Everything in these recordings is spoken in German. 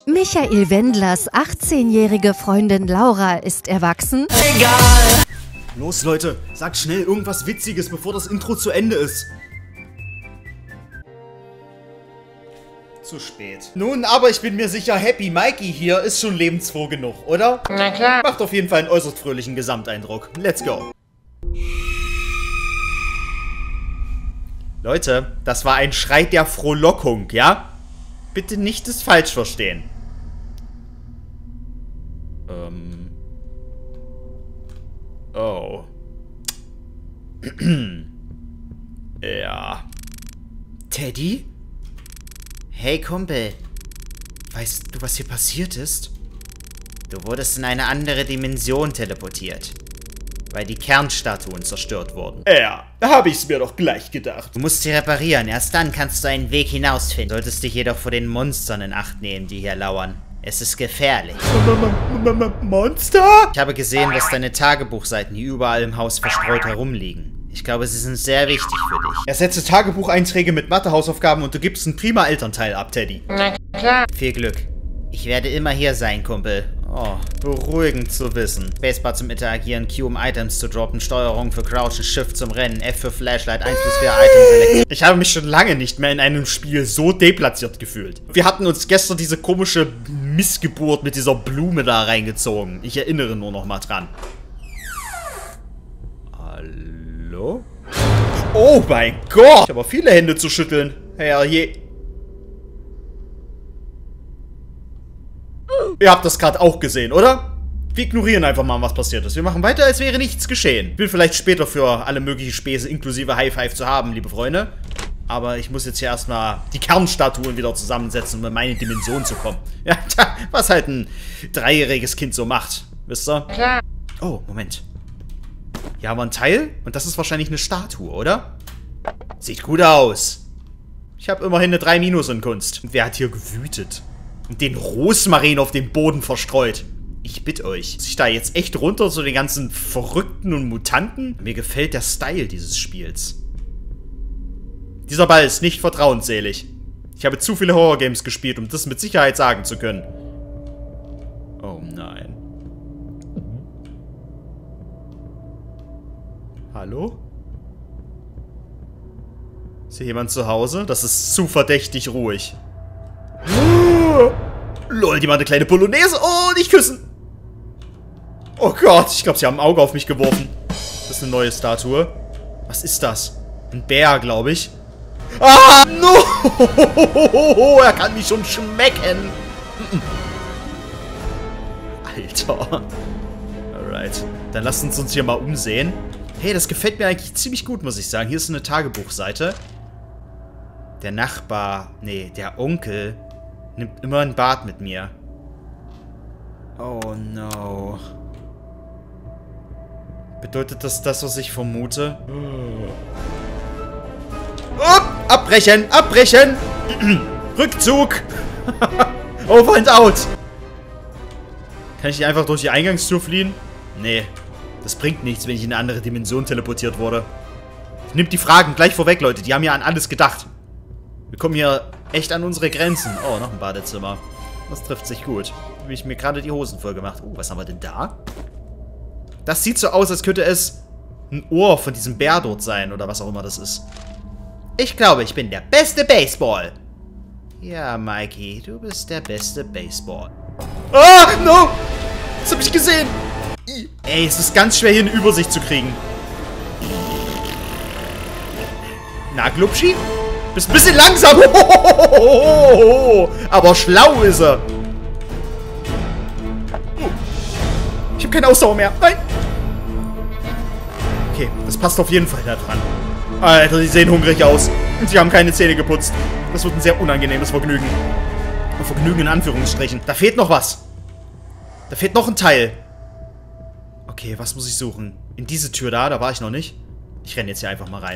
Michael Wendlers 18-jährige Freundin Laura ist erwachsen. Egal! Los Leute, sagt schnell irgendwas Witziges, bevor das Intro zu Ende ist. Zu spät. Nun, aber ich bin mir sicher, Happy Mikey hier ist schon lebensfroh genug, oder? Na klar. Macht auf jeden Fall einen äußerst fröhlichen Gesamteindruck. Let's go. Leute, das war ein Schrei der Frohlockung, ja? Bitte nicht das falsch verstehen. Oh. Ja. Teddy? Hey Kumpel. Weißt du, was hier passiert ist? Du wurdest in eine andere Dimension teleportiert. Weil die Kernstatuen zerstört wurden. Ja, da habe ich's mir doch gleich gedacht. Du musst sie reparieren, erst dann kannst du einen Weg hinausfinden. Solltest dich jedoch vor den Monstern in Acht nehmen, die hier lauern. Es ist gefährlich. Monster? Ich habe gesehen, dass deine Tagebuchseiten hier überall im Haus verstreut herumliegen. Ich glaube, sie sind sehr wichtig für dich. Ersetze Tagebucheinträge mit Mathehausaufgaben und du gibst einen prima Elternteil ab, Teddy. Na klar. Viel Glück. Ich werde immer hier sein, Kumpel. Oh, beruhigend zu wissen. Spacebar zum Interagieren, Q um Items zu droppen, Steuerung für Crouchen, Shift zum Rennen, F für Flashlight, 1 bis 4 Items selektieren. Ich habe mich schon lange nicht mehr in einem Spiel so deplatziert gefühlt. Wir hatten uns gestern diese komische Missgeburt mit dieser Blume da reingezogen. Ich erinnere nur noch mal dran. Hallo? Oh mein Gott! Ich habe viele Hände zu schütteln. Herrje. Ihr habt das gerade auch gesehen, oder? Wir ignorieren einfach mal, was passiert ist. Wir machen weiter, als wäre nichts geschehen. Ich will vielleicht später für alle möglichen Späße inklusive High Five zu haben, liebe Freunde. Aber ich muss jetzt hier erstmal die Kernstatuen wieder zusammensetzen, um in meine Dimension zu kommen. Ja, was halt ein 3-jähriges Kind so macht. Wisst ihr? Klar. Oh, Moment. Hier haben wir ein Teil und das ist wahrscheinlich eine Statue, oder? Sieht gut aus. Ich habe immerhin eine 3- in Kunst. Und wer hat hier gewütet? Und den Rosmarin auf dem Boden verstreut. Ich bitte euch. Muss ich da jetzt echt runter zu den ganzen Verrückten und Mutanten? Mir gefällt der Style dieses Spiels. Dieser Ball ist nicht vertrauensselig. Ich habe zu viele Horrorgames gespielt, um das mit Sicherheit sagen zu können. Oh nein. Hallo? Ist hier jemand zu Hause? Das ist zu verdächtig ruhig. Lol, die machen eine kleine Polonaise. Oh, nicht küssen. Oh Gott, ich glaube, sie haben ein Auge auf mich geworfen. Das ist eine neue Statue. Was ist das? Ein Bär, glaube ich. Ah, no! Er kann mich schon schmecken. Alter. Alright. Dann lasst uns hier mal umsehen. Hey, das gefällt mir eigentlich ziemlich gut, muss ich sagen. Hier ist eine Tagebuchseite. Der Nachbar, nee, der Onkel nimmt immer ein Bad mit mir. Oh no. Bedeutet das das, was ich vermute? Oh, abbrechen, abbrechen! Rückzug! Over and out! Kann ich einfach durch die Eingangstür fliehen? Nee, das bringt nichts, wenn ich in eine andere Dimension teleportiert wurde. Nimmt die Fragen gleich vorweg, Leute. Die haben ja an alles gedacht. Wir kommen hier echt an unsere Grenzen. Oh, noch ein Badezimmer. Das trifft sich gut. Da habe ich mir gerade die Hosen voll gemacht. Oh, was haben wir denn da? Das sieht so aus, als könnte es ein Ohr von diesem Bär dort sein. Oder was auch immer das ist. Ich glaube, ich bin der beste Baseball. Ja, Mikey, du bist der beste Baseball. Ah, no! Das habe ich gesehen. Ey, es ist ganz schwer, hier eine Übersicht zu kriegen. Na, Glubschi? Bist ein bisschen langsam. Aber schlau ist er. Ich habe keine Ausdauer mehr. Nein. Okay, das passt auf jeden Fall da dran. Alter, die sehen hungrig aus. Und sie haben keine Zähne geputzt. Das wird ein sehr unangenehmes Vergnügen. Ein Vergnügen in Anführungsstrichen. Da fehlt noch was. Da fehlt noch ein Teil. Okay, was muss ich suchen? In diese Tür da war ich noch nicht. Ich renne jetzt hier einfach mal rein.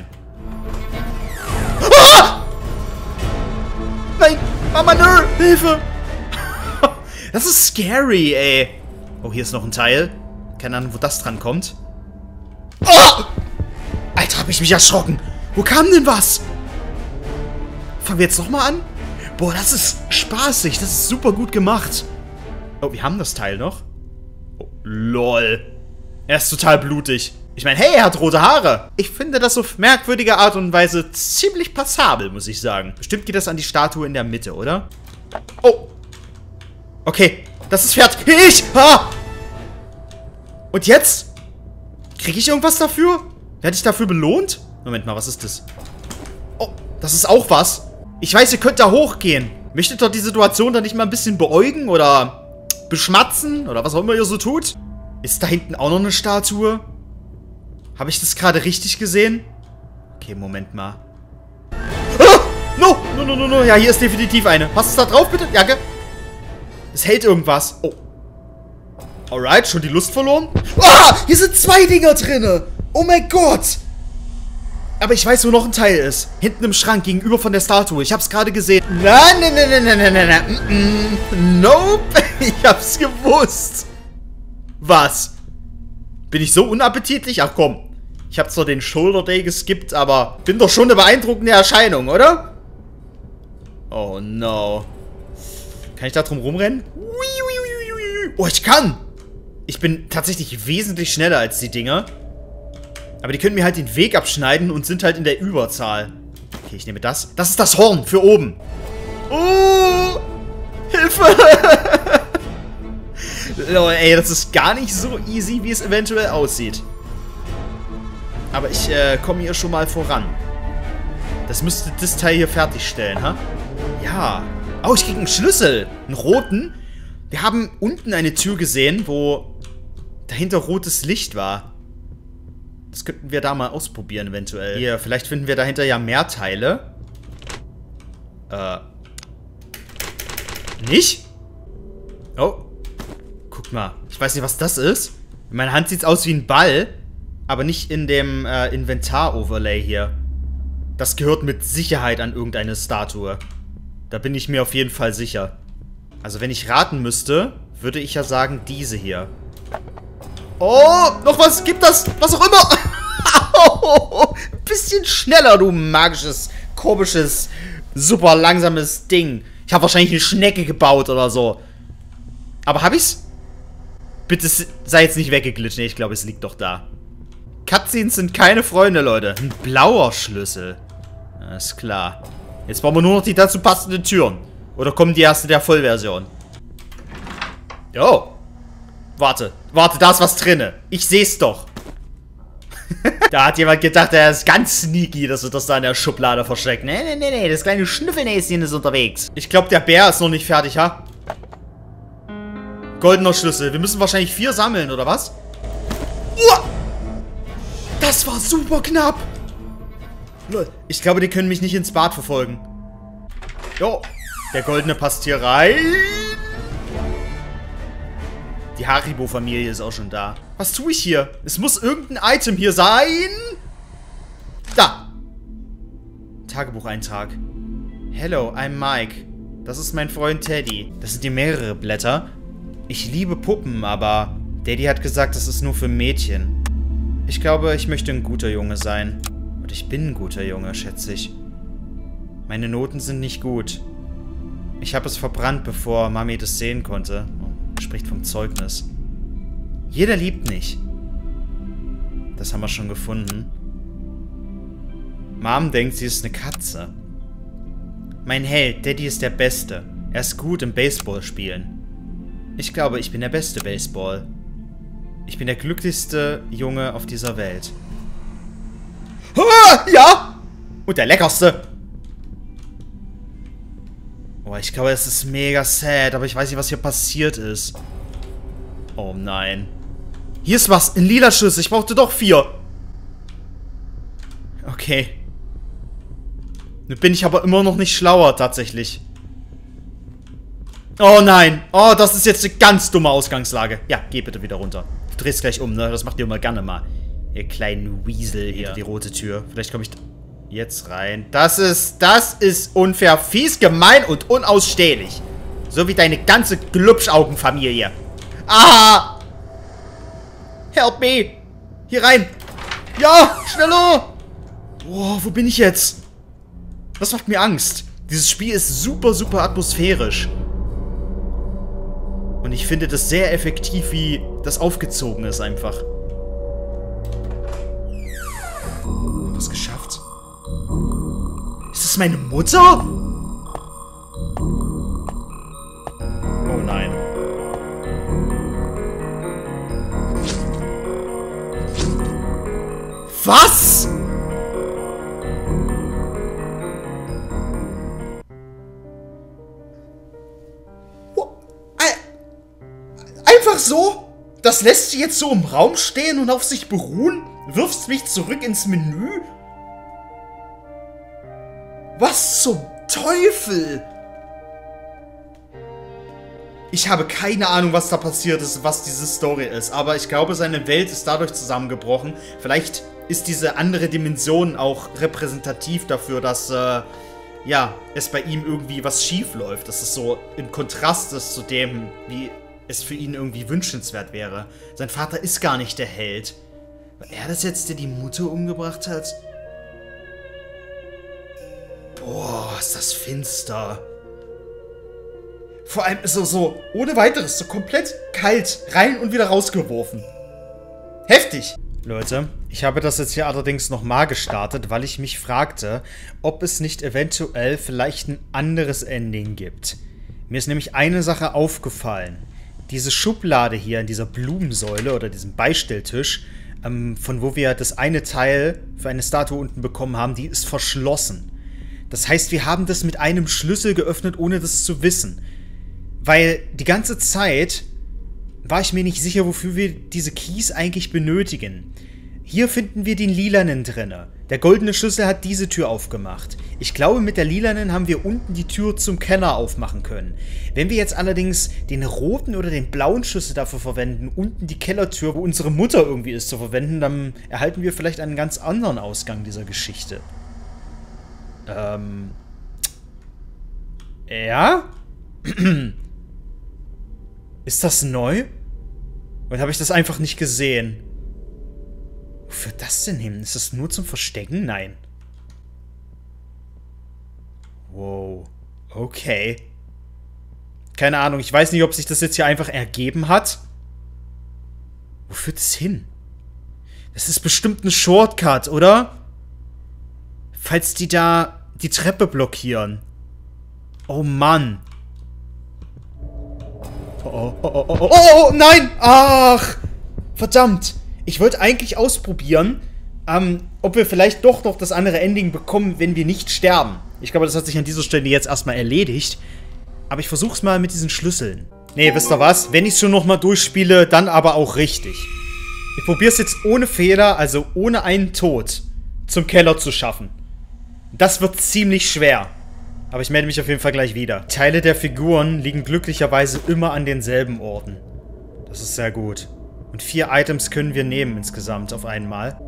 Ah! Nein! Mama, nö! Hilfe! Das ist scary, ey. Oh, hier ist noch ein Teil. Keine Ahnung, wo das dran kommt. Oh! Alter, hab ich mich erschrocken. Wo kam denn was? Fangen wir jetzt nochmal an? Boah, das ist spaßig. Das ist super gut gemacht. Oh, wir haben das Teil noch. Oh, lol. Er ist total blutig. Ich meine, hey, er hat rote Haare. Ich finde das auf merkwürdige Art und Weise ziemlich passabel, muss ich sagen. Bestimmt geht das an die Statue in der Mitte, oder? Oh. Okay, das ist fertig. Ha! Und jetzt? Kriege ich irgendwas dafür? Werde ich dafür belohnt? Moment mal, was ist das? Oh, das ist auch was. Ich weiß, ihr könnt da hochgehen. Möchtet doch die Situation dann nicht mal ein bisschen beäugen oder beschmatzen oder was auch immer ihr so tut? Ist da hinten auch noch eine Statue? Habe ich das gerade richtig gesehen? Okay, Moment mal. Ah! No! No, no, no, no. Ja, hier ist definitiv eine. Passt es da drauf, bitte? Ja, gell? Es hält irgendwas. Oh. Alright, schon die Lust verloren? Ah! Hier sind 2 Dinger drinne! Oh mein Gott! Aber ich weiß, wo noch ein Teil ist. Hinten im Schrank, gegenüber von der Statue. Ich hab's gerade gesehen. Nein, nein, nein, nein, nein, nein, nein. Nope. Ich hab's gewusst. Was? Bin ich so unappetitlich? Ach komm. Ich hab zwar den Shoulder Day geskippt, aber bin doch schon eine beeindruckende Erscheinung, oder? Oh no. Kann ich da drum rumrennen? Oh, ich kann! Ich bin tatsächlich wesentlich schneller als die Dinger. Aber die können mir halt den Weg abschneiden und sind halt in der Überzahl. Okay, ich nehme das. Das ist das Horn für oben. Oh! Hilfe! Lol, ey, das ist gar nicht so easy, wie es eventuell aussieht. Aber ich komme hier schon mal voran. Das müsste das Teil hier fertigstellen, ha? Ja. Oh, ich krieg einen Schlüssel. Einen roten. Wir haben unten eine Tür gesehen, wo dahinter rotes Licht war. Das könnten wir da mal ausprobieren, eventuell. Hier, vielleicht finden wir dahinter ja mehr Teile. Nicht? Oh. Guck mal. Ich weiß nicht, was das ist. In meiner Hand sieht es aus wie ein Ball. Aber nicht in dem Inventar-Overlay hier. Das gehört mit Sicherheit an irgendeine Statue. Da bin ich mir auf jeden Fall sicher. Also wenn ich raten müsste, würde ich ja sagen, diese hier. Oh, noch was, gib das, was auch immer. Oh, bisschen schneller, du magisches, komisches, super langsames Ding. Ich habe wahrscheinlich eine Schnecke gebaut oder so. Aber hab ich's? Bitte sei jetzt nicht weggeglitscht. Nee, ich glaube, es liegt doch da. Cutscenes sind keine Freunde, Leute. Ein blauer Schlüssel. Alles klar. Jetzt brauchen wir nur noch die dazu passenden Türen. Oder kommen die erste der Vollversion? Oh. Warte, da ist was drinne. Ich seh's doch. Da hat jemand gedacht, er ist ganz sneaky, dass wir das da in der Schublade verstecken. Nee, das kleine Schnüffelnäschen ist unterwegs. Ich glaube, der Bär ist noch nicht fertig, ha? Goldener Schlüssel. Wir müssen wahrscheinlich 4 sammeln, oder was? Uah! Das war super knapp. Lol. Ich glaube, die können mich nicht ins Bad verfolgen. Jo. Der Goldene passt hier rein. Die Haribo-Familie ist auch schon da. Was tue ich hier? Es muss irgendein Item hier sein. Da. Tagebucheintrag. Hello, I'm Mike. Das ist mein Freund Teddy. Das sind hier mehrere Blätter. Ich liebe Puppen, aber Daddy hat gesagt, das ist nur für Mädchen. Ich glaube, ich möchte ein guter Junge sein. Und ich bin ein guter Junge, schätze ich. Meine Noten sind nicht gut. Ich habe es verbrannt, bevor Mami das sehen konnte. Spricht vom Zeugnis. Jeder liebt nicht. Das haben wir schon gefunden. Mom denkt, sie ist eine Katze. Mein Held, Daddy ist der Beste. Er ist gut im Baseball spielen. Ich glaube, ich bin der beste Baseball. Ich bin der glücklichste Junge auf dieser Welt. Ah, ja! Und der leckerste. Oh, ich glaube, es ist mega sad, aber ich weiß nicht, was hier passiert ist. Oh nein. Hier ist was, in lila Schüsse. Ich brauchte doch 4. Okay. Nun bin ich aber immer noch nicht schlauer, tatsächlich. Oh nein. Oh, das ist jetzt eine ganz dumme Ausgangslage. Ja, geh bitte wieder runter. Du drehst gleich um, ne? Das macht ihr immer gerne mal. Ihr kleinen Weasel hier. Die rote Tür. Vielleicht komme ich jetzt rein. Das ist unfair, fies, gemein und unausstehlich. So wie deine ganze Glubschaugenfamilie. Ah! Help me! Hier rein! Ja! Schneller! Oh, wo bin ich jetzt? Das macht mir Angst. Dieses Spiel ist super, super atmosphärisch. Und ich finde das sehr effektiv, wie das aufgezogen ist einfach. Was geschafft? Ist das meine Mutter? Oh nein. Was? Einfach so? Das lässt sie jetzt so im Raum stehen und auf sich beruhen? Wirfst mich zurück ins Menü? Was zum Teufel? Ich habe keine Ahnung, was da passiert ist, was diese Story ist. Aber ich glaube, seine Welt ist dadurch zusammengebrochen. Vielleicht ist diese andere Dimension auch repräsentativ dafür, dass, ja, es bei ihm irgendwie was schief läuft. Dass es so im Kontrast ist zu dem, wie es für ihn irgendwie wünschenswert wäre. Sein Vater ist gar nicht der Held. War er das jetzt, der die Mutter umgebracht hat? Boah, ist das finster. Vor allem ist er so, ohne weiteres, so komplett kalt rein und wieder rausgeworfen. Heftig. Leute, ich habe das jetzt hier allerdings nochmal gestartet, weil ich mich fragte, ob es nicht eventuell vielleicht ein anderes Ending gibt. Mir ist nämlich eine Sache aufgefallen. Diese Schublade hier in dieser Blumensäule oder diesem Beistelltisch, von wo wir das eine Teil für eine Statue unten bekommen haben, die ist verschlossen. Das heißt, wir haben das mit einem Schlüssel geöffnet, ohne das zu wissen. Weil die ganze Zeit war ich mir nicht sicher, wofür wir diese Keys eigentlich benötigen. Hier finden wir den lilanen drinne. Der goldene Schlüssel hat diese Tür aufgemacht. Ich glaube, mit der lilanen haben wir unten die Tür zum Keller aufmachen können. Wenn wir jetzt allerdings den roten oder den blauen Schlüssel dafür verwenden, unten die Kellertür, wo unsere Mutter irgendwie ist, zu verwenden, dann erhalten wir vielleicht einen ganz anderen Ausgang dieser Geschichte. Ja? Ist das neu? Oder habe ich das einfach nicht gesehen? Wo führt das denn hin? Ist das nur zum Verstecken? Nein. Wow. Okay. Keine Ahnung. Ich weiß nicht, ob sich das jetzt hier einfach ergeben hat. Wo führt es hin? Das ist bestimmt ein Shortcut, oder? Falls die da die Treppe blockieren. Oh Mann. Oh, nein! Ach! Verdammt! Ich wollte eigentlich ausprobieren, ob wir vielleicht doch noch das andere Ending bekommen, wenn wir nicht sterben. Ich glaube, das hat sich an dieser Stelle jetzt erstmal erledigt. Aber ich versuch's mal mit diesen Schlüsseln. Nee, wisst ihr was? Wenn ich es schon nochmal durchspiele, dann aber auch richtig. Ich probiere es jetzt ohne Fehler, also ohne einen Tod, zum Keller zu schaffen. Das wird ziemlich schwer. Aber ich melde mich auf jeden Fall gleich wieder. Teile der Figuren liegen glücklicherweise immer an denselben Orten. Das ist sehr gut. Und 4 Items können wir nehmen insgesamt auf einmal.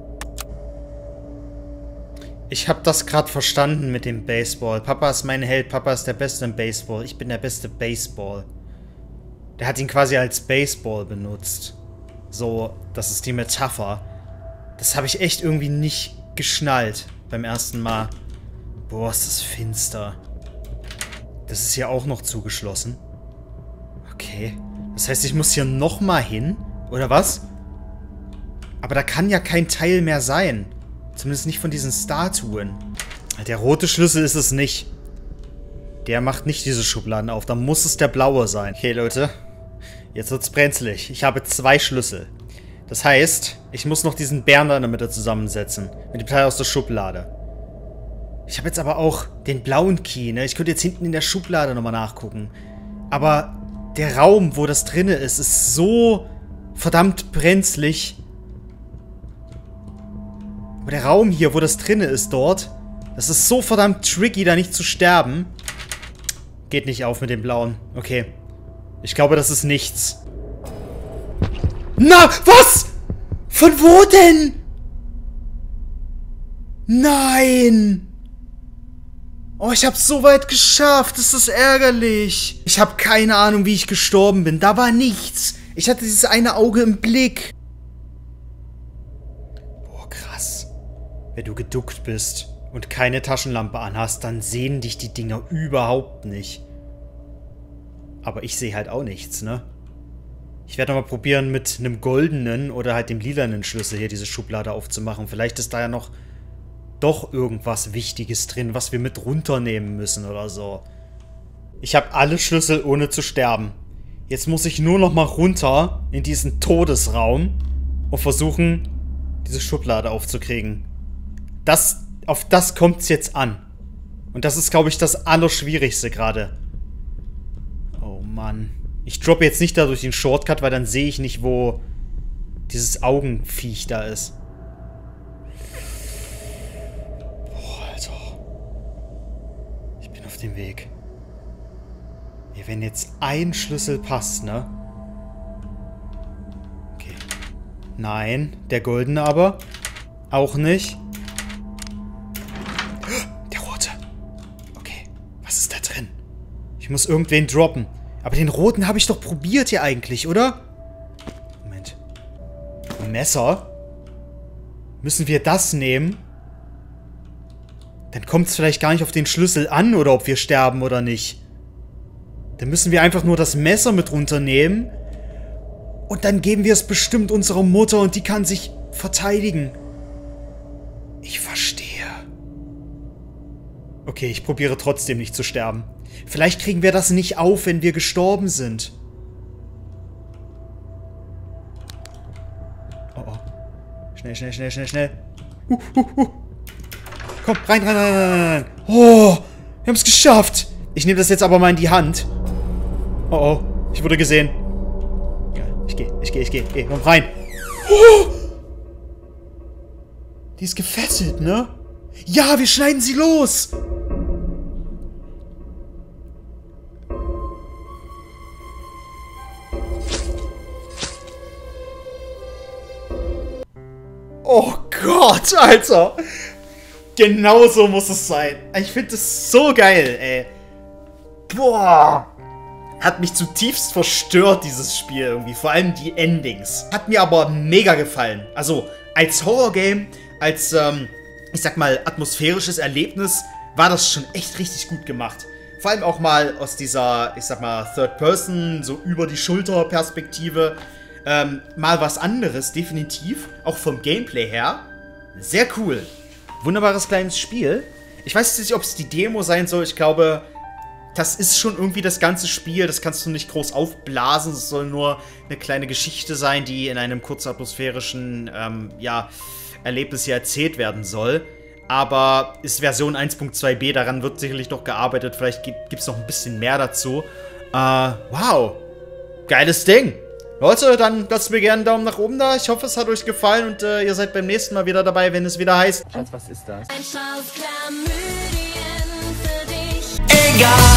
Ich habe das gerade verstanden mit dem Baseball. Papa ist mein Held. Papa ist der Beste im Baseball. Ich bin der beste Baseball. Der hat ihn quasi als Baseball benutzt. So, das ist die Metapher. Das habe ich echt irgendwie nicht geschnallt beim ersten Mal. Boah, ist das finster. Das ist hier auch noch zugeschlossen. Okay. Das heißt, ich muss hier nochmal hin? Oder was? Aber da kann ja kein Teil mehr sein. Zumindest nicht von diesen Statuen. Der rote Schlüssel ist es nicht. Der macht nicht diese Schubladen auf. Da muss es der blaue sein. Okay, Leute. Jetzt wird's brenzlig. Ich habe 2 Schlüssel. Das heißt, ich muss noch diesen Bären da in der Mitte zusammensetzen. Mit dem Teil aus der Schublade. Ich habe jetzt aber auch den blauen Key, ne? Ich könnte jetzt hinten in der Schublade nochmal nachgucken. Aber der Raum, wo das drinne ist so verdammt brenzlig. Aber der Raum hier, wo das drinne ist dort, das ist so verdammt tricky, da nicht zu sterben. Geht nicht auf mit dem blauen. Okay. Ich glaube, das ist nichts. Na, was? Von wo denn? Nein! Oh, ich hab's so weit geschafft. Das ist ärgerlich. Ich habe keine Ahnung, wie ich gestorben bin. Da war nichts. Ich hatte dieses eine Auge im Blick. Boah, krass. Wenn du geduckt bist und keine Taschenlampe anhast, dann sehen dich die Dinger überhaupt nicht. Aber ich sehe halt auch nichts, ne? Ich werde mal probieren, mit einem goldenen oder halt dem lilanen Schlüssel hier diese Schublade aufzumachen. Vielleicht ist da ja noch doch irgendwas Wichtiges drin, was wir mit runternehmen müssen oder so. Ich habe alle Schlüssel, ohne zu sterben. Jetzt muss ich nur noch mal runter in diesen Todesraum und versuchen, diese Schublade aufzukriegen. Auf das kommt es jetzt an. Und das ist, glaube ich, das Allerschwierigste gerade. Oh Mann. Ich droppe jetzt nicht da durch den Shortcut, weil dann sehe ich nicht, wo dieses Augenviech da ist. Boah, Alter. Ich bin auf dem Weg. Ey, wenn jetzt ein Schlüssel passt, ne? Okay. Nein, der goldene aber. Auch nicht. Der rote. Okay, was ist da drin? Ich muss irgendwen droppen. Aber den roten habe ich doch probiert hier eigentlich, oder? Moment. Ein Messer? Müssen wir das nehmen? Dann kommt es vielleicht gar nicht auf den Schlüssel an, oder ob wir sterben oder nicht. Dann müssen wir einfach nur das Messer mit runternehmen. Und dann geben wir es bestimmt unserer Mutter und die kann sich verteidigen. Ich verstehe. Okay, ich probiere trotzdem nicht zu sterben. Vielleicht kriegen wir das nicht auf, wenn wir gestorben sind. Oh, oh. Schnell, schnell, schnell, schnell, schnell. Komm, rein, rein, rein, rein, rein. Oh, wir haben es geschafft. Ich nehme das jetzt aber mal in die Hand. Oh, oh, ich wurde gesehen. Ja, ich gehe. Komm rein. Oh! Die ist gefesselt, ne? Ja, wir schneiden sie los. Oh Gott, Alter. Genau so muss es sein. Ich finde das so geil, ey. Boah. Hat mich zutiefst verstört, dieses Spiel irgendwie. Vor allem die Endings. Hat mir aber mega gefallen. Also, als Horrorgame, als, ich sag mal, atmosphärisches Erlebnis, war das schon echt richtig gut gemacht. Vor allem auch mal aus dieser, ich sag mal, Third Person, so über die Schulter-Perspektive. Mal was anderes, definitiv. Auch vom Gameplay her. Sehr cool. Wunderbares kleines Spiel. Ich weiß jetzt nicht, ob es die Demo sein soll. Ich glaube, das ist schon irgendwie das ganze Spiel. Das kannst du nicht groß aufblasen. Es soll nur eine kleine Geschichte sein, die in einem kurzatmosphärischen, ja, Erlebnis hier erzählt werden soll. Aber ist Version 1.2b, daran wird sicherlich noch gearbeitet. Vielleicht gibt es noch ein bisschen mehr dazu. Wow. Geiles Ding. Leute, dann lasst mir gerne einen Daumen nach oben da. Ich hoffe, es hat euch gefallen und ihr seid beim nächsten Mal wieder dabei, wenn es wieder heißt... Schatz, was ist das? Ein Strauß Chlamydien für dich. Egal.